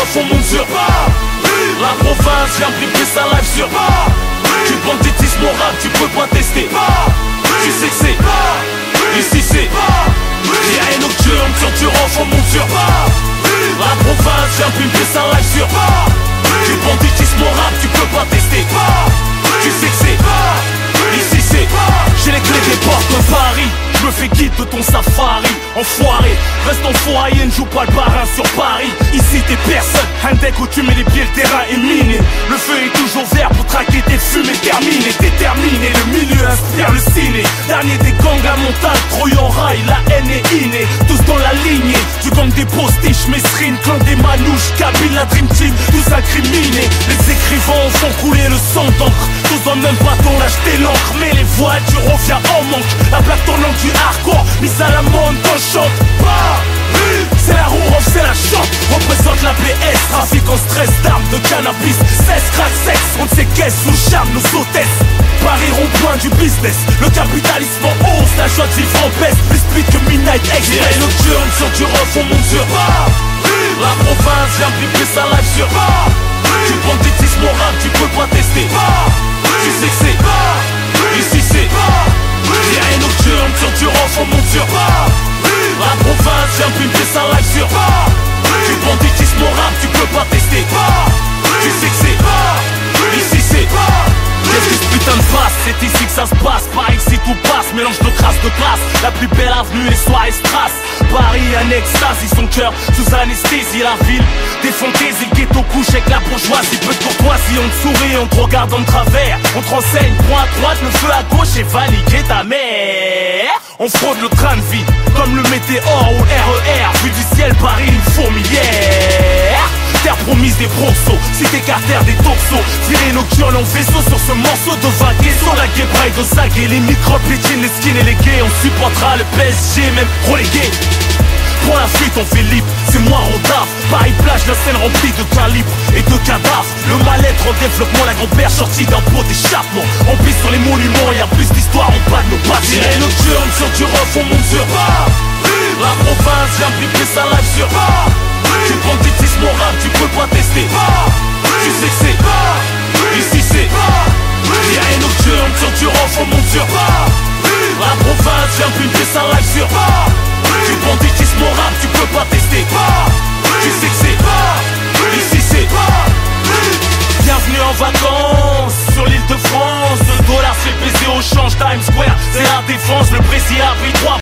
ref, on monte sur Paris. La province vient brimer sa life sur Paris. Du banditisme au rap, tu peux pas tester Tu sais que c'est ici c'est Rien nocturne sur du ref, on monte sur Paris. La province vient brimer sa life sur Paris. Du banditisme au rap, tu peux pas tester Tu sais que c'est ici c'est j'ai les clés des portes de Paris. Je me fais guide de ton safari. Enfoiré, reste en foyer, ne joue pas le parrain sur Paris. Ici t'es personne, un deck où tu mets les pieds, le terrain est miné. Le feu est toujours vert pour traquer tes fumées terminées. Déterminé, le milieu inspire le ciné. Dernier des gangs à montagne, trouille en rail, la haine est innée. Tous dans la lignée, du gang des postiches, Mesrine, clan des manouches, Kabyle, la Dream Team, tous incriminés. Les écrivains font couler le sang d'encre. Tous dans le même bateau, l'acheter l'encre. Mais les voitures reviennent en manque. La plaque tournante du hardcore, mise à la mode dans le chante. Paris, c'est la roue off, c'est la chante. Représente la PS, trafic en stress d'armes, de cannabis, cesse, crack, sexe. On ne sait qu'est-ce sous charme, nos hôtesses. Paris rond-point du business, le capitalisme en hausse, la joie de vivre en baisse. Plus speed que Midnight Express. Nocturne sur du ref, on monte sur Paris. La province vient brimer sa life sur Paris. Du banditisme au rap, tu peux pas tester Tu sais que c'est ici c'est rien nocturne sur du ref, on monte sur Paris. La province vient brimer sa life sur Paris. Du banditisme au rap, tu peux pas tester Tu sais que c'est ici c'est qu'est-ce que ce putain de passe, c'est ici que ça se passe. Par ici tout passe, mélange de crasse de classe. La plus belle avenue, les soirées strass. Paris un extasie, son cœur sous anesthésie. La ville des fantaisies, le ghetto couche avec la bourgeoisie. Peu de courtoisie, on te sourit, on te regarde en travers. On te renseigne, point à droite, le feu à gauche et valiguer ta mère. On fraude le train de vie, comme le météore ou RER. Vu du ciel, Paris une fourmilière. Terre promise des bronzos, cité carter des torsos. Tirer nocturne en vaisseau sur ce morceau de vague. Sur la guébraille de saguer, les microbes, les jeans, les skins et les gays. On supportera le PSG, même relégué. Pour la fuite on fait libre, c'est moi Rodaf. Paris plage, la scène remplie de calibres et de cadavres. Le mal-être en développement, la grand-père sortie d'un pot d'échappement. On pisse sur les monuments, y'a plus d'histoire, on bat nos pattes. Tirer nocturne sur du ref, on monte sur Paris. La province vient brimer sa life sur Paris. Du banditisme au rap, tu peux pas tester Tu sais que c'est ici c'est rien nocturne sur du ref, on monte sur Paris. La province vient brimer sa life sur Paris. Du banditisme au rap, tu peux pas tester Tu sais que c'est ici c'est bienvenue en vacances sur l'île de France. Le dollar se fait baiser au change, Times Square c'est la défense. Le Brésil a pris 3